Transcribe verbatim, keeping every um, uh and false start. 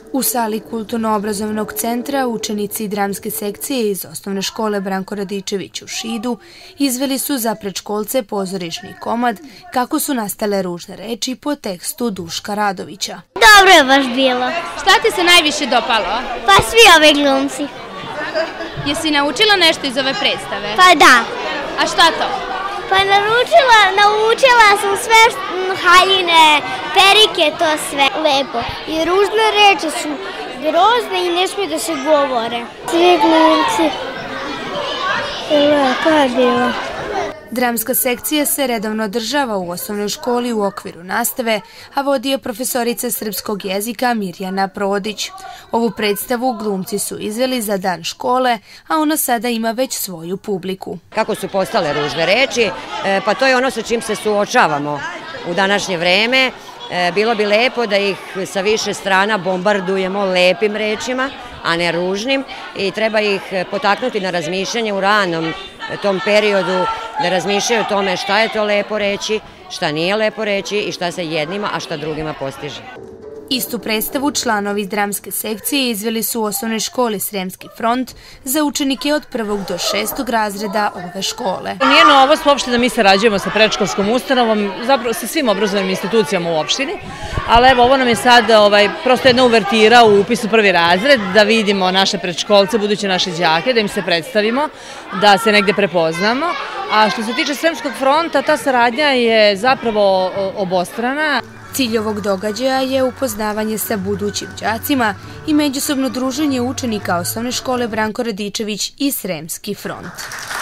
U sali Kulturno-obrazovnog centra učenici dramske sekcije iz osnovne škole Branko Radičević u Šidu izveli su za predškolce pozorišni komad Kako su nastale ružne reči po tekstu Duška Radovića. Dobro je baš bilo. Šta ti se najviše dopalo? Pa svi ove glumci. Jesi naučila nešto iz ove predstave? Pa da. A šta to? Pa naučila, naučila sam sve haljine, perike, to sve lepo. I ružne reči su grozne i ne smije da se govore. Svi glumci. Lepo je bilo. Dramska sekcija se redovno održava u osnovnoj školi u okviru nastave, a vodi je profesorica srpskog jezika Mirjana Prodić. Ovu predstavu glumci su izveli za dan škole, a ona sada ima već svoju publiku. Kako su postale ružne reči, pa to je ono sa čim se suočavamo u današnje vreme. Bilo bi lepo da ih sa više strana bombardujemo lepim rečima, a ne ružnim, i treba ih potaknuti na razmišljanje u ranom tom periodu, da razmišljaju o tome šta je to lepo reći, šta nije lepo reći i šta se jednima, a šta drugima postiže. Istu predstavu članovi dramske sekcije izveli su u osnovnoj školi Sremski front za učenike od prvog do šestog razreda ove škole. Nije novost uopšte da mi sarađujemo sa predškolskom ustanovom, zapravo sa svim obrazovnim institucijama u opštini, ali evo ovo nam je sad prosto jedna uvertira u upisu prvi razred, da vidimo naše predškolce, buduće naše đake, da im se predstavimo, da se negde prepoznamo. A što se tiče Sremskog fronta, ta saradnja je zapravo obostrana. Cilj ovog događaja je upoznavanje sa budućim đacima i međusobno druženje učenika osnovne škole Branko Radičević i Sremski front.